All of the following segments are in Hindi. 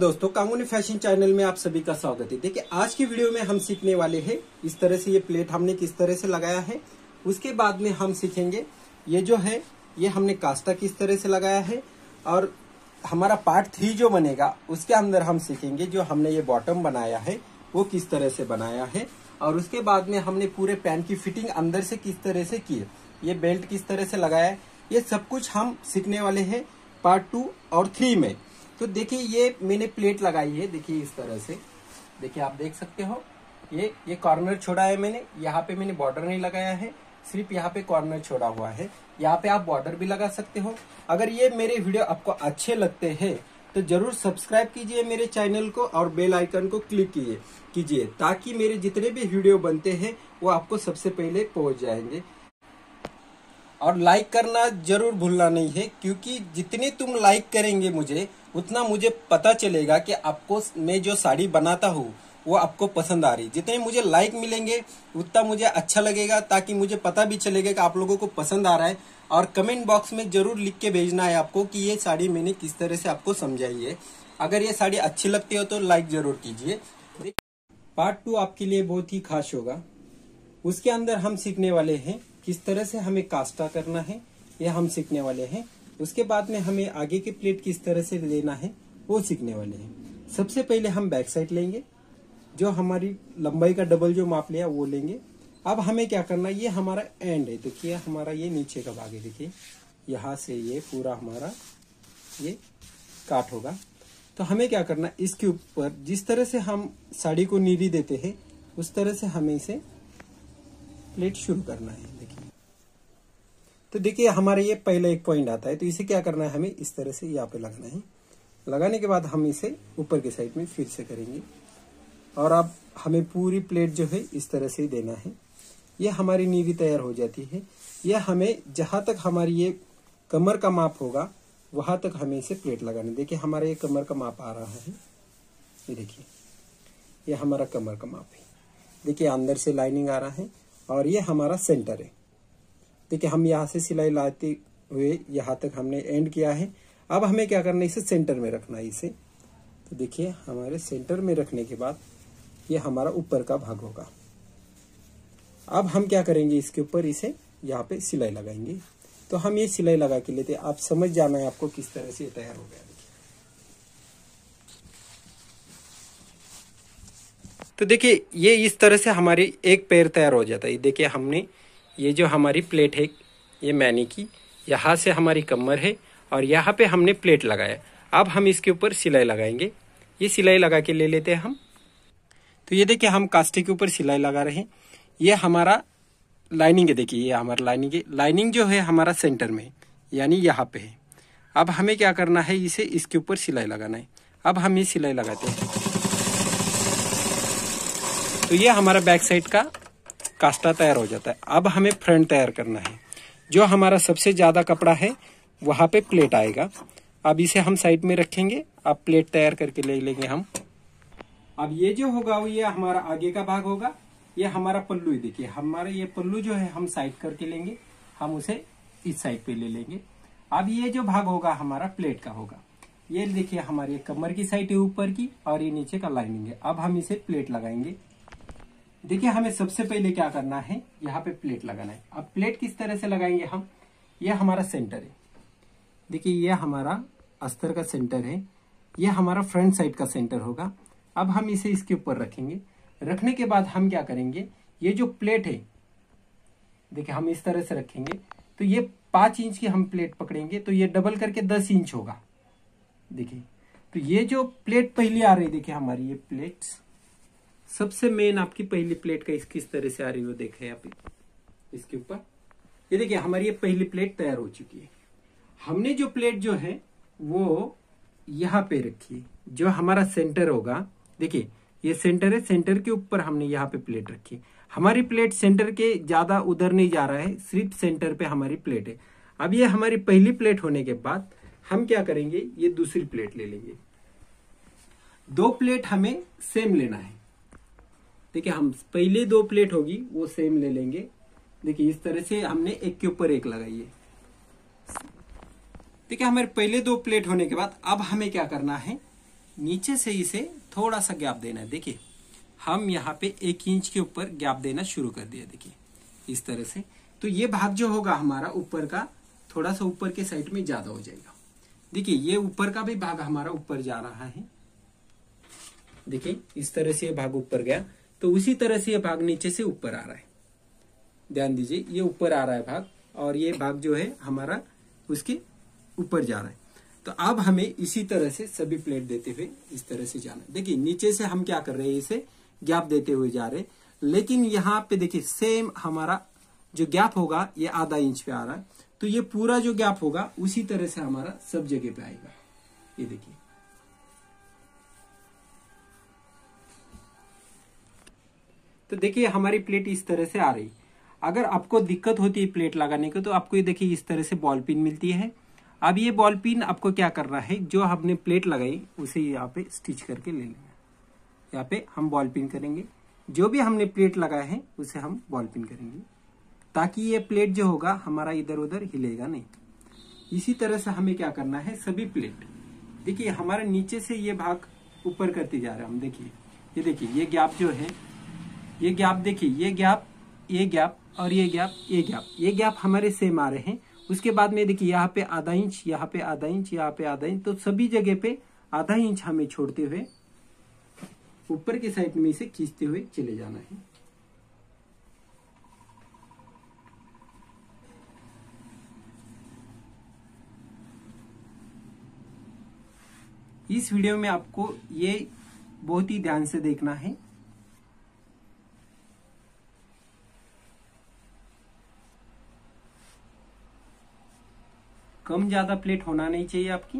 दोस्तों, कांगुनी फैशन चैनल में आप सभी का स्वागत है। देखिए, आज की वीडियो में हम सीखने वाले हैं इस तरह से ये प्लेट हमने किस तरह से लगाया है। उसके बाद में हम सीखेंगे ये जो है ये हमने कास्टा किस तरह से लगाया है, और हमारा पार्ट 3 जो बनेगा उसके अंदर हम सीखेंगे जो हमने ये बॉटम बनाया है वो किस तरह से बनाया है, और उसके बाद में हमने पूरे पैंट की फिटिंग अंदर से किस तरह से की है, ये बेल्ट किस तरह से लगाया है, ये सब कुछ हम सीखने वाले हैं पार्ट 2 और 3 में। तो देखिए, ये मैंने प्लेट लगाई है, देखिए इस तरह से, देखिए आप देख सकते हो ये कॉर्नर छोड़ा है मैंने, यहाँ पे मैंने बॉर्डर नहीं लगाया है, सिर्फ यहाँ पे कॉर्नर छोड़ा हुआ है। यहाँ पे आप बॉर्डर भी लगा सकते हो। अगर ये मेरे वीडियो आपको अच्छे लगते हैं तो जरूर सब्सक्राइब कीजिए मेरे चैनल को और बेल आइकन को क्लिक कीजिए ताकि मेरे जितने भी वीडियो बनते हैं वो आपको सबसे पहले पहुंच जाएंगे। और लाइक करना जरूर भूलना नहीं है, क्योंकि जितने तुम लाइक करेंगे मुझे उतना मुझे पता चलेगा कि आपको मैं जो साड़ी बनाता हूँ वो आपको पसंद आ रही। जितने मुझे लाइक मिलेंगे उतना मुझे अच्छा लगेगा, ताकि मुझे पता भी चलेगा कि आप लोगों को पसंद आ रहा है। और कमेंट बॉक्स में जरूर लिख के भेजना है आपको कि ये साड़ी मैंने किस तरह से आपको समझाई है। अगर ये साड़ी अच्छी लगती हो तो लाइक जरूर कीजिए। पार्ट 2 आपके लिए बहुत ही खास होगा। उसके अंदर हम सीखने वाले हैं किस तरह से हमें कास्टा करना है, ये हम सीखने वाले हैं। उसके बाद में हमें आगे की प्लेट किस तरह से लेना है वो सीखने वाले हैं। सबसे पहले हम बैक साइड लेंगे, जो हमारी लंबाई का डबल जो माप लिया वो लेंगे। अब हमें क्या करना है, ये हमारा एंड है, देखिए हमारा ये नीचे का भाग है, देखिए यहाँ से ये पूरा हमारा ये काट होगा। तो हमें क्या करना है, इसके ऊपर जिस तरह से हम साड़ी को नीरी देते हैं उस तरह से हमें इसे प्लेट शुरू करना है। देखिए, तो देखिए हमारे ये पहला एक पॉइंट आता है, तो इसे क्या करना है, हमें इस तरह से यहाँ पे लगाना है। लगाने के बाद हम इसे ऊपर के साइड में फिर से करेंगे, और अब हमें पूरी प्लेट जो है इस तरह से देना है। ये हमारी नीरी तैयार हो जाती है। यह हमें जहां तक हमारी ये कमर का माप होगा वहां तक हमें इसे प्लेट लगाना है। देखिए हमारा ये कमर का माप आ रहा है, ये देखिए ये हमारा कमर का माप है। देखिए अंदर से लाइनिंग आ रहा है और ये हमारा सेंटर है। देखिए हम यहाँ से सिलाई लाते हुए यहाँ तक हमने एंड किया है। अब हमें क्या करना है, इसे सेंटर में रखना है इसे। तो देखिए हमारे सेंटर में रखने के बाद ये हमारा ऊपर का भाग होगा। अब हम क्या करेंगे, इसके ऊपर इसे यहाँ पे सिलाई लगाएंगे। तो हम ये सिलाई लगा के लेते हैं, आप समझ जाना है आपको किस तरह से ये तैयार हो गया। तो देखिए ये इस तरह से हमारी एक पैर तैयार हो जाता है। देखिए हमने ये जो हमारी प्लेट है ये मैनी की, यहाँ से हमारी कमर है और यहाँ पे हमने प्लेट लगाया। अब हम इसके ऊपर सिलाई लगाएंगे। ये सिलाई लगा के ले लेते हैं हम। तो ये देखिए हम कास्टे के ऊपर सिलाई लगा रहे हैं। ये हमारा लाइनिंग है, देखिए ये हमारा लाइनिंग है। लाइनिंग जो है हमारा सेंटर में यानी यहाँ पे है। अब हमें क्या करना है, इसे इसके ऊपर सिलाई लगाना है। अब हम ये सिलाई लगाते हैं। तो ये हमारा बैक साइड का कास्टा तैयार हो जाता है। अब हमें फ्रंट तैयार करना है। जो हमारा सबसे ज्यादा कपड़ा है वहां पे प्लेट आएगा। अब इसे हम साइड में रखेंगे। अब प्लेट तैयार करके ले लेंगे हम। अब ये जो होगा वो ये हमारा आगे का भाग होगा। ये हमारा पल्लू है, देखिए हमारा ये पल्लू जो है हम साइड करके लेंगे, हम उसे इस साइड पे ले लेंगे। अब ये जो भाग होगा हमारा प्लेट का होगा। ये देखिए हमारी कमर की साइड है ऊपर की, और ये नीचे का लाइनिंग है। अब हम इसे प्लेट लगाएंगे। देखिए हमें सबसे पहले क्या करना है, यहाँ पे प्लेट लगाना है। अब प्लेट किस तरह से लगाएंगे हम, ये हमारा सेंटर है। देखिए ये हमारा अस्तर का सेंटर है, ये हमारा फ्रंट साइड का सेंटर होगा। अब हम इसे इसके ऊपर रखेंगे। रखने के बाद हम क्या करेंगे, ये जो प्लेट है देखिए हम इस तरह से रखेंगे। तो ये 5 इंच की हम प्लेट पकड़ेंगे, तो ये डबल करके 10 इंच होगा। देखिए तो ये जो प्लेट पहली आ रही है, देखिए हमारी ये प्लेट सबसे मेन आपकी पहली प्लेट का किस तरह से आ रही है वो देखें आप इसके ऊपर। ये देखिए हमारी ये पहली प्लेट तैयार हो चुकी है। हमने जो प्लेट जो है वो यहाँ पे रखी है, जो हमारा सेंटर होगा। देखिए ये सेंटर है, सेंटर के ऊपर हमने यहाँ पे प्लेट रखी। हमारी प्लेट सेंटर के ज्यादा उधर नहीं जा रहा है, सिर्फ सेंटर पे हमारी प्लेट है। अब ये हमारी पहली प्लेट होने के बाद हम क्या करेंगे, ये दूसरी प्लेट ले लेंगे। 2 प्लेट हमें सेम लेना है। देखिए हम पहले 2 प्लेट होगी वो सेम ले लेंगे। देखिए इस तरह से हमने एक के ऊपर एक लगाई है। देखिए हमारे पहले 2 प्लेट होने के बाद अब हमें क्या करना है, नीचे से इसे थोड़ा सा गैप देना है। देखिए हम यहाँ पे 1 इंच के ऊपर गैप देना शुरू कर दिया। देखिए इस तरह से, तो ये भाग जो होगा हमारा ऊपर का थोड़ा सा ऊपर के साइड में ज्यादा हो जाएगा। देखिए ये ऊपर का भी भाग हमारा ऊपर जा रहा है। देखिए इस तरह से ये भाग ऊपर गया, तो उसी तरह से ये भाग नीचे से ऊपर आ रहा है। ध्यान दीजिए ये ऊपर आ रहा है भाग, और ये भाग जो है हमारा उसके ऊपर जा रहा है। तो अब हमें इसी तरह से सभी प्लेट देते हुए इस तरह से जाना है। देखिए नीचे से हम क्या कर रहे हैं, इसे गैप देते हुए जा रहे हैं, लेकिन यहाँ पे देखिए सेम हमारा जो गैप होगा ये आधा इंच पे आ रहा है, तो ये पूरा जो गैप होगा उसी तरह से हमारा सब जगह पे आएगा। ये देखिए तो देखिए हमारी प्लेट इस तरह से आ रही। अगर आपको दिक्कत होती है प्लेट लगाने की, तो आपको ये देखिए इस तरह से बॉल पिन मिलती है। अब ये बॉल पिन आपको क्या करना है, जो हमने प्लेट लगाई उसे यहाँ पे स्टिच करके ले लेना। यहाँ पे हम बॉल पिन करेंगे, जो भी हमने प्लेट लगाया है उसे हम बॉल पिन करेंगे, ताकि ये प्लेट जो होगा हमारा इधर उधर हिलेगा नहीं। इसी तरह से हमें क्या करना है, सभी प्लेट देखिए हमारे नीचे से ये भाग ऊपर करते जा रहे हैं हम। देखिए ये देखिए ये गैप जो है, ये गैप देखिए, ये गैप, ये गैप और ये गैप, ये गैप हमारे सेम आ रहे हैं। उसके बाद में देखिए यहाँ पे आधा इंच, यहाँ पे आधा इंच, यहाँ पे आधा इंच, तो सभी जगह पे आधा इंच हमें छोड़ते हुए ऊपर के साइड में इसे खींचते हुए चले जाना है। इस वीडियो में आपको ये बहुत ही ध्यान से देखना है। कम ज्यादा प्लेट होना नहीं चाहिए आपकी।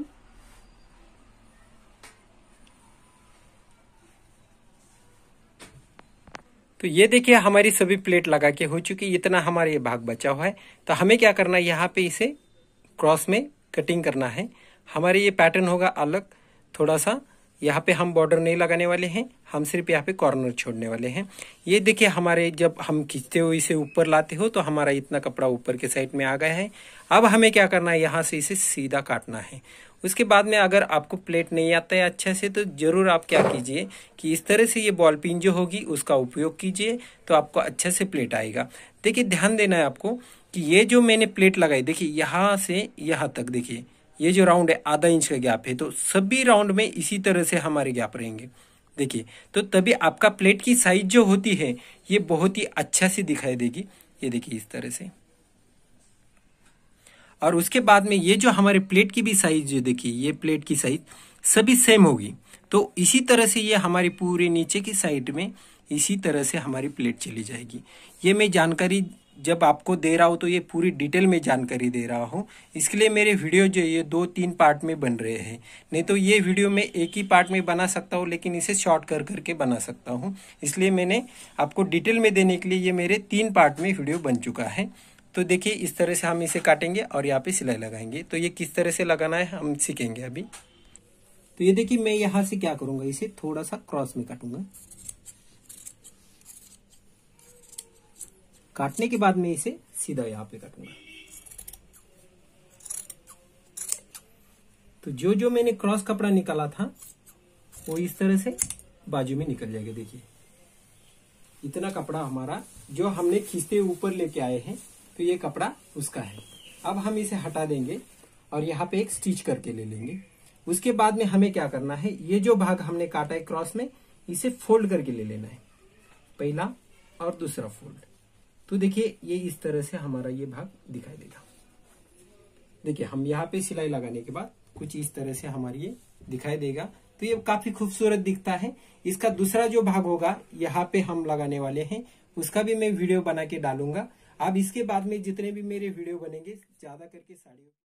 तो ये देखिए हमारी सभी प्लेट लगा के हो चुकी। इतना हमारा ये भाग बचा हुआ है, तो हमें क्या करना है, यहाँ पे इसे क्रॉस में कटिंग करना है। हमारे ये पैटर्न होगा अलग थोड़ा सा। यहाँ पे हम बॉर्डर नहीं लगाने वाले हैं, हम सिर्फ यहाँ पे कॉर्नर छोड़ने वाले हैं। ये देखिए हमारे जब हम खींचते हो इसे ऊपर लाते हो तो हमारा इतना कपड़ा ऊपर के साइड में आ गया है। अब हमें क्या करना है, यहाँ से इसे सीधा काटना है। उसके बाद में अगर आपको प्लेट नहीं आता है अच्छा से, तो जरूर आप क्या कीजिए कि इस तरह से ये बॉल पिन जो होगी उसका उपयोग कीजिए, तो आपको अच्छे से प्लेट आएगा। देखिए ध्यान देना है आपको कि ये जो मैंने प्लेट लगाई, देखिए यहाँ से यहाँ तक, देखिए ये जो राउंड है आधा इंच का गैप है, तो सभी राउंड में इसी तरह से हमारे गैप रहेंगे। देखिए तो तभी आपका प्लेट की साइज जो होती है ये बहुत ही अच्छा से दिखाई देगी। ये देखिए इस तरह से। और उसके बाद में ये जो हमारे प्लेट की भी साइज जो देखिए, ये प्लेट की साइज सभी सेम होगी। तो इसी तरह से ये हमारी पूरे नीचे की साइड में इसी तरह से हमारी प्लेट चली जाएगी। ये मैं जानकारी जब आपको दे रहा हूँ तो ये पूरी डिटेल में जानकारी दे रहा हूँ, इसके लिए मेरे वीडियो जो ये 2-3 पार्ट में बन रहे हैं। नहीं तो ये वीडियो मैं एक ही पार्ट में बना सकता हूँ, लेकिन इसे शॉर्ट कर करके बना सकता हूँ। इसलिए मैंने आपको डिटेल में देने के लिए ये मेरे 3 पार्ट में वीडियो बन चुका है। तो देखिए इस तरह से हम इसे काटेंगे और यहाँ पे सिलाई लगाएंगे। तो ये किस तरह से लगाना है हम सीखेंगे अभी। तो ये देखिए मैं यहाँ से क्या करूंगा, इसे थोड़ा सा क्रॉस में काटूंगा। काटने के बाद मैं इसे सीधा यहाँ पे काटूंगा। तो जो जो मैंने क्रॉस कपड़ा निकाला था वो इस तरह से बाजू में निकल जाएगा। देखिए इतना कपड़ा हमारा जो हमने खींचते ऊपर लेके आए हैं, तो ये कपड़ा उसका है। अब हम इसे हटा देंगे और यहाँ पे एक स्टिच करके ले लेंगे। उसके बाद में हमें क्या करना है, ये जो भाग हमने काटा है क्रॉस में, इसे फोल्ड करके ले लेना है, पहला और दूसरा फोल्ड। तो देखिए ये इस तरह से हमारा ये भाग दिखाई देगा। देखिए हम यहाँ पे सिलाई लगाने के बाद कुछ इस तरह से हमारी ये दिखाई देगा। तो ये काफी खूबसूरत दिखता है। इसका दूसरा जो भाग होगा यहाँ पे हम लगाने वाले हैं, उसका भी मैं वीडियो बना के डालूंगा। अब इसके बाद में जितने भी मेरे वीडियो बनेंगे ज्यादा करके साड़ियों